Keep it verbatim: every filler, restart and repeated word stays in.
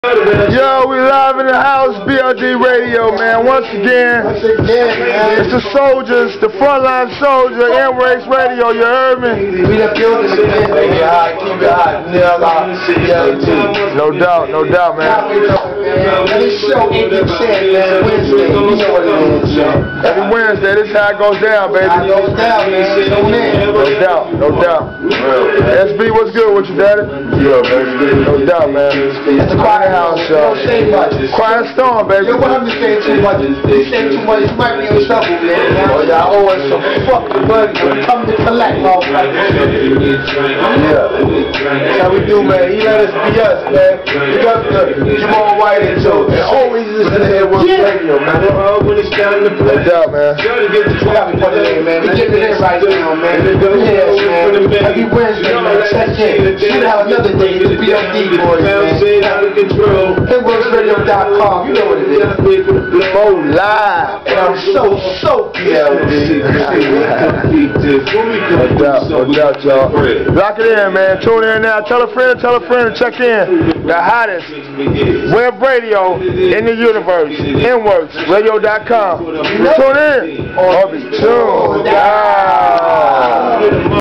Yo, we live in the house, B L D Radio, man. Once again, it's the soldiers, the frontline soldier, Atlwebradio, you heard me? We the building again, baby. High, keep it hot. Nail out, B L D. No doubt, no doubt, man. This show ain't the chance, man. Wednesday, you know what it is, yo. Every Wednesday, this is how it goes down, baby. It goes down, man. Tune in. No doubt, no doubt. S B, what's good with you, daddy? Yo, baby. No doubt, man. It's a quiet house, yo. Don't say much. Quiet storm, baby. Yo, what I'm saying too much. You say too much, you might be in trouble, man. Oh, y'all owe us some fucking money. Come to collect, motherfuckers. Yeah. That's how we do, man. He let us be us, man. We got the Jamal White and Joe. And always listen to Atlwebradio, man. No doubt, man. We got to put it in, man. We get it in right now, man. Yes, man. Every Wednesday, man. Check in. Shoot out another day. It's B L D, boys, man. Karim-Jamal dot com. You know what it is. Oh, live. And I'm so, so B L D. No doubt, no doubt, y'all. Lock it in, man. Tune in now. Tell a friend, tell a friend to check in. The hottest web radio in the universe. Inworks radio dot com. Tune in or be tuned.